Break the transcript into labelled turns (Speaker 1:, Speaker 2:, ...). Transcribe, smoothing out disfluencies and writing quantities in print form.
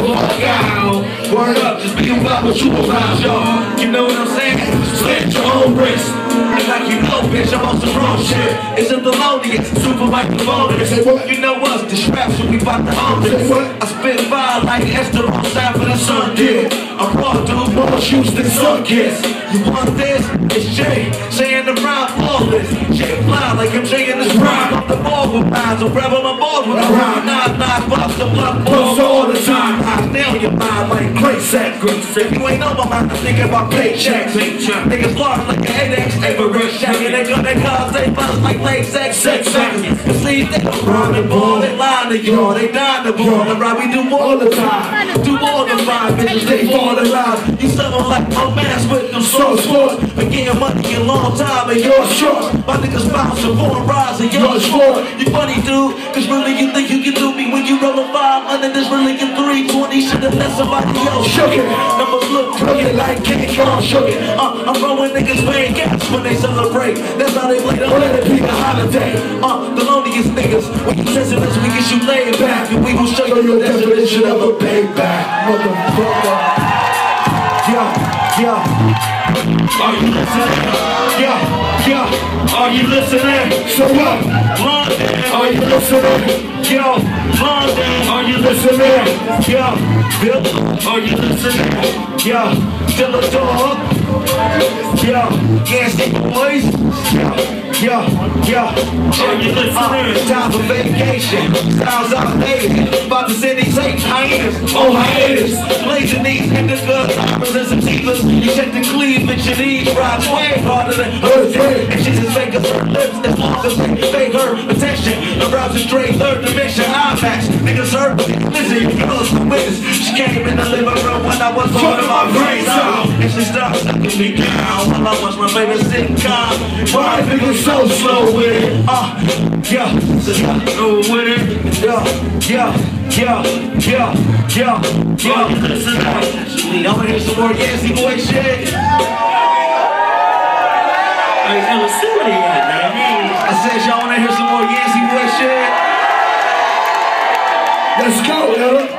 Speaker 1: fuck out. Word up, just be about what you about, y'all. You know what I'm saying? Slit your own wrist. It's like you know, bitch, I'm on some wrong shit. It's a Thelonious, super microphonist. You know what's the strap, so we bout to own this. I spit fire like Esther on side for the sun did. I'm raw, dude, more shoes than sun kiss. You want this? It's Jay, saying the rhyme flawless. Jay fly like I'm Jay in this rhyme. Off the ball with mine, so grab on my balls with a rhyme. Knock, bust the block, balls all the time. I nail your mind like great sex. You ain't on my mind, I'm thinking about paychecks. Niggas large like an 8X, Everett Shack. And they got their cars, they buzz like late sex. You see, they don't rhyme and ball, they lie to y'all, they die to ball. And right, we do all the time. Do more than 5 bitches, they fall in line. You sound like a mask with them slow sports. Been getting money a long time and you're short. My niggas bouncing for a rise and you're short. You funny dude, cause really you think you can do me when you roll a 500. This really get 320, should've let somebody else shook it. Numbers look crooked like King Kong shook it. I'm throwing niggas paying gas when they celebrate. That's how they play, don't let it be a holiday. The loneliest niggas, when you testing us, we get you laid back. And we gon' show you the definition of a payback, motherfucker. Are you listening? Are you listening? So what? London, are you listening? Yo, London, are you listening? Yo, Bill, are you listening? Yo, still a dog? Yo, can't see the voice? Yo, are you listening? Time for vacation, sounds outdated. About to send these eight hyenas, oh hiatus. Blazing these indica, diamonds and some teethers. You check the cleavage, your knees rise way harder than her dream. And she's as fake as her lips, as long as they pay her attention. Arousing straight third dimension IMAX. Niggas hurt, listen, you know it's the witness. She came in the living room when I was on my brains out. And she started sucking me down while I watch my favorite sitcom. Why niggas so slow with it? Go with it. Listen up. I wanna hear some more Yancey boy shit. Let's see what he got, man. I said y'all wanna hear some more Yancey boy shit. Let's go, yo.